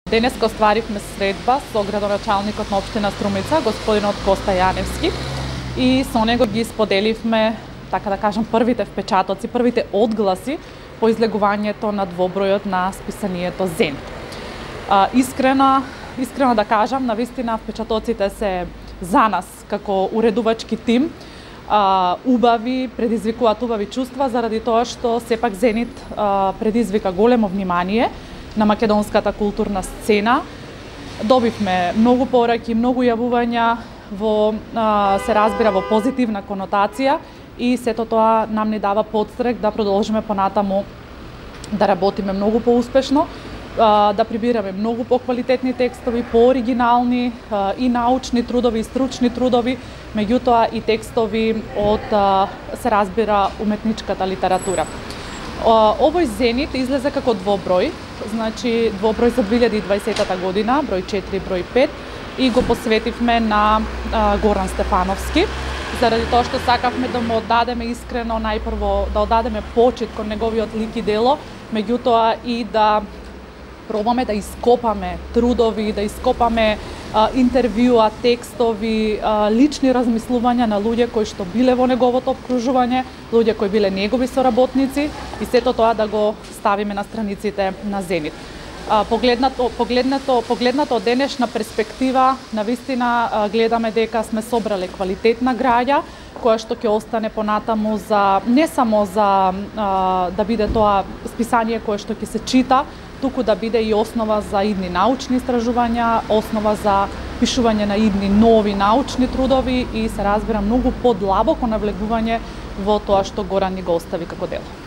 Денеска остваривме средба со градоначалникот на општина Струмица, господинот Коста Јаневски, и со него ги споделивме, така да кажам, првите впечатоци, првите одгласи по излегувањето на двобројот на списанието Зенит. Искрено да кажам, навистина впечатоците се за нас како уредувачки тим убави, предизвикуваат убави чувства, заради тоа што сепак Зенит предизвика големо внимание на македонската културна сцена. Добивме многу пораки, многу јавувања се разбира во позитивна конотација и сето тоа нам ни дава подстрек да продолжиме понатаму да работиме многу поуспешно, да прибираме многу поквалитетни текстови, пооригинални и научни трудови, и стручни трудови, меѓутоа и текстови од, се разбира, уметничката литература. Овој Зенит излезе како двоброј, значи двоброј за 2020 година, број 4, број 5, и го посветивме на Горан Стефановски, заради тоа што сакавме да му оддадеме искрено најпрво, да оддадеме почит кон неговиот лик и дело, меѓутоа и да пробаме да ископаме трудови, да ископаме интервјуа, текстови, лични размислувања на луѓе кои што биле во неговото обкружување, луѓе кои биле негови соработници, и сето тоа да го ставиме на страниците на Зенит. Погледнато од денешна перспектива, навистина гледаме дека сме собрале квалитетна граѓа, која што ќе остане понатаму за не само за да биде тоа списание кое што ќе се чита, туку да биде и основа за идни научни истражувања, основа за пишување на идни нови научни трудови и се разбира многу подлабоко навлегување во тоа што Горан ни го остави како дело.